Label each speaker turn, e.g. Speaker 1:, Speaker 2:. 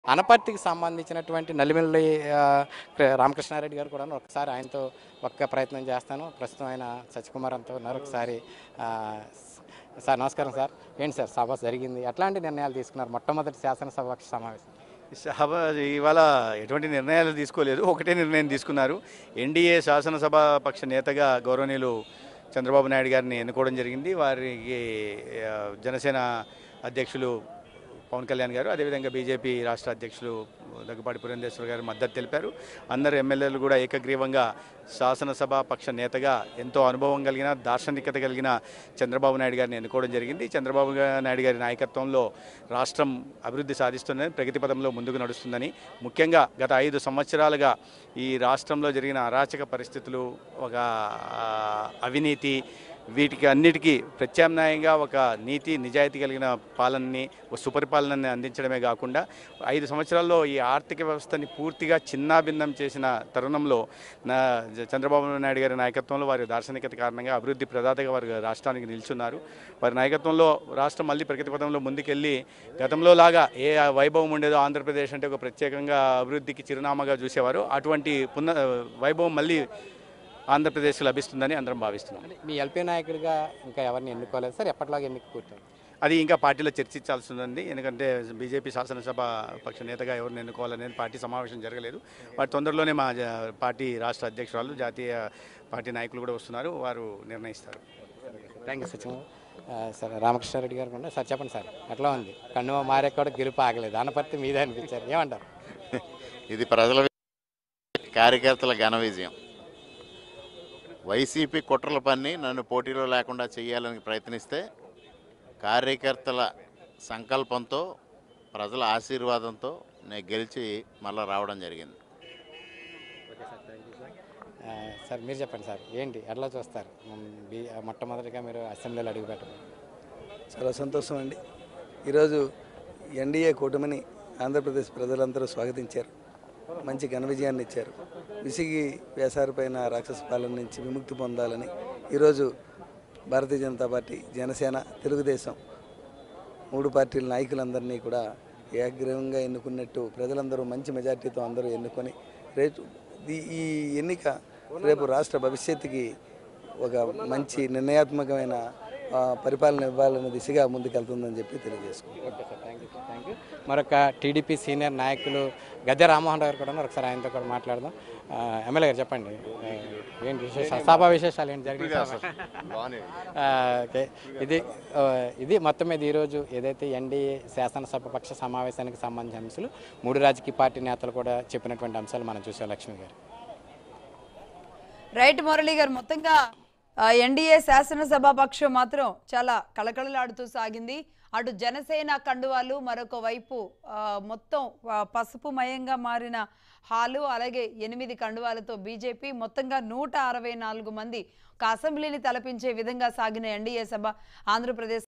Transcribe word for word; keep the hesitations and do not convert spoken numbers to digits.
Speaker 1: అనపర్తికి సంబంధించినటువంటి నల్లిమిల్లి ఆహ్, క్ర రామకృష్ణారెడ్డి గారు కూడాను ఒకసారి ఆయనతో ఒక్క ప్రయత్నం చేస్తాను. ప్రస్తుతం ఆయన సత్యకుమార్ అంతా ఉన్నారు. ఒకసారి ఆహ్, సార్ నమస్కారం సార్. ఏంటి సార్ సభ జరిగింది. ఎట్లాంటి నిర్ణయాలు తీసుకున్నారు? మొట్టమొదటి శాసనసభ సమావేశం.
Speaker 2: సభ ఇవాళ ఎటువంటి నిర్ణయాలు తీసుకోలేదు. ఒకటే నిర్ణయం తీసుకున్నారు. ఎన్డీఏ శాసనసభ పక్ష నేతగా గౌరవనీయులు చంద్రబాబు నాయుడు గారిని ఎన్నుకోవడం జరిగింది. వారికి ఆ, జనసేన అధ్యక్షులు పవన్ కళ్యాణ్ గారు, అదేవిధంగా బీజేపీ రాష్ట్ర అధ్యక్షులు దగ్గుపాటి పురంధేశ్వర్ గారు మద్దతు తెలిపారు. అందరు ఎమ్మెల్యేలు కూడా ఏకగ్రీవంగా శాసనసభ పక్ష నేతగా ఎంతో అనుభవం కలిగిన దార్శనికత కలిగిన చంద్రబాబు నాయుడు గారిని ఎన్నుకోవడం జరిగింది. చంద్రబాబు నాయుడు గారి నాయకత్వంలో రాష్ట్రం అభివృద్ధి సాధిస్తుందని, ప్రగతి పదంలో ముందుకు నడుస్తుందని, ముఖ్యంగా గత ఐదు సంవత్సరాలుగా ఈ రాష్ట్రంలో జరిగిన అరాచక పరిస్థితులు, ఒక అవినీతి, వీటికి అన్నిటికీ ప్రత్యామ్నాయంగా ఒక నీతి నిజాయితీ కలిగిన పాలనని, ఒక సుపరిపాలనని అందించడమే కాకుండా ఐదు సంవత్సరాల్లో ఈ ఆర్థిక వ్యవస్థని పూర్తిగా చిన్నాభిన్నం చేసిన తరుణంలో నా చంద్రబాబు నాయుడు గారి నాయకత్వంలో వారి దార్శనికత కారణంగా అభివృద్ధి ప్రదాతగా వారి రాష్ట్రానికి నిల్చున్నారు. వారి నాయకత్వంలో రాష్ట్రం మళ్ళీ ప్రగతి పదంలో ముందుకెళ్ళి గతంలో లాగా ఏ వైభవం ఉండేదో ఆంధ్రప్రదేశ్ అంటే ఒక ప్రత్యేకంగా అభివృద్ధికి చిరునామాగా చూసేవారు. అటువంటి పున్న వైభవం మళ్ళీ ఆంధ్రప్రదేశ్లో లభిస్తుందని అందరం భావిస్తున్నాం.
Speaker 1: మీ ఎల్పీ నాయకుడిగా ఇంకా ఎవరిని ఎన్నుకోలేదు సార్. ఎప్పటిలాగా ఎన్నిక కూర్చోండి.
Speaker 2: అది ఇంకా పార్టీలో చర్చించాల్సి ఉంది. ఎందుకంటే బీజేపీ శాసనసభ పక్ష నేతగా ఎవరిని ఎన్నుకోవాలనేది పార్టీ సమావేశం జరగలేదు. వాటి తొందరలోనే మా పార్టీ రాష్ట్ర అధ్యక్షురాలు, జాతీయ పార్టీ నాయకులు కూడా వస్తున్నారు. వారు నిర్ణయిస్తారు.
Speaker 1: Thank you Sachin. Sir Ramakrishna Reddy గారు కూడా సార్ చెప్పండి సార్, ఎట్లా ఉంది? కన్నుమ మారే కూడా గెలుపు ఆగలేదు. అనపర్తి మీదే అనిపించారు, ఏమంటారు?
Speaker 3: ఇది ప్రజల కార్యకర్తల ఘన విజయం. వైసీపీ కుట్రల పని నన్ను పోటీలో లేకుండా చేయాలని ప్రయత్నిస్తే కార్యకర్తల సంకల్పంతో, ప్రజల ఆశీర్వాదంతో నేను గెలిచి మళ్ళీ రావడం జరిగింది.
Speaker 1: సార్ మీరు చెప్పండి సార్, ఏంటి ఎట్లా చూస్తారు? బీ మొట్టమొదటిగా మీరు అసెంబ్లీలో అడుగు పెట్టడం
Speaker 4: చాలా సంతోషం అండి. ఈరోజు ఎన్డీఏ కూటమిని ఆంధ్రప్రదేశ్ ప్రజలందరూ స్వాగతించారు. మంచి ఘన విజయాన్ని ఇచ్చారు. విసిగి వేసారిపైన రాక్షస పాలన నుంచి విముక్తి పొందాలని ఈరోజు భారతీయ జనతా పార్టీ, జనసేన, తెలుగుదేశం మూడు పార్టీల నాయకులందరినీ కూడా ఏకగ్రీవంగా ఎన్నుకున్నట్టు ప్రజలందరూ మంచి మెజార్టీతో అందరూ ఎన్నుకొని రేపు ఈ ఎన్నిక రేపు రాష్ట్ర భవిష్యత్తుకి ఒక మంచి నిర్ణయాత్మకమైన పరిపాలన ఇవ్వాలనే దిశగా ముందుకెళ్తుందని చెప్పి తెలియజేసుకుంటాం.
Speaker 1: Okay sir, thank you sir, thank you. మరొక టీడీపీ సీనియర్ నాయకులు గద్దె రామ్మోహన్ రావు గారు కూడా ఒకసారి ఆయనతో కూడా మాట్లాడదాం. ఎమ్మెల్యే గారు చెప్పండి, ఏంటి విశేషాలు, సభా విశేషాలు ఏంటి జరిగింది? ఓకే, ఇది ఇది మొత్తం మీద ఈరోజు ఏదైతే ఎన్డీఏ శాసనసభ పక్ష సమావేశానికి సంబంధించిన అంశాలు మూడు రాజకీయ పార్టీ నేతలు కూడా చెప్పినటువంటి అంశాలు మనం చూసాం. లక్ష్మి గారు.
Speaker 5: రైట్ మురళి గారు, మొత్తంగా ఎన్డీఏ శాసనసభ పక్షం మాత్రం చాలా కళకళలాడుతూ సాగింది. అటు జనసేన కండువాలు, మరొక వైపు మొత్తం పసుపుమయంగా మారిన హాలు, అలాగే ఎనిమిది కండువాలతో బీజేపీ, మొత్తంగా నూట అరవై నాలుగు మంది ఒక అసెంబ్లీని తలపించే విధంగా సాగిన ఎన్డీఏ సభ ఆంధ్రప్రదేశ్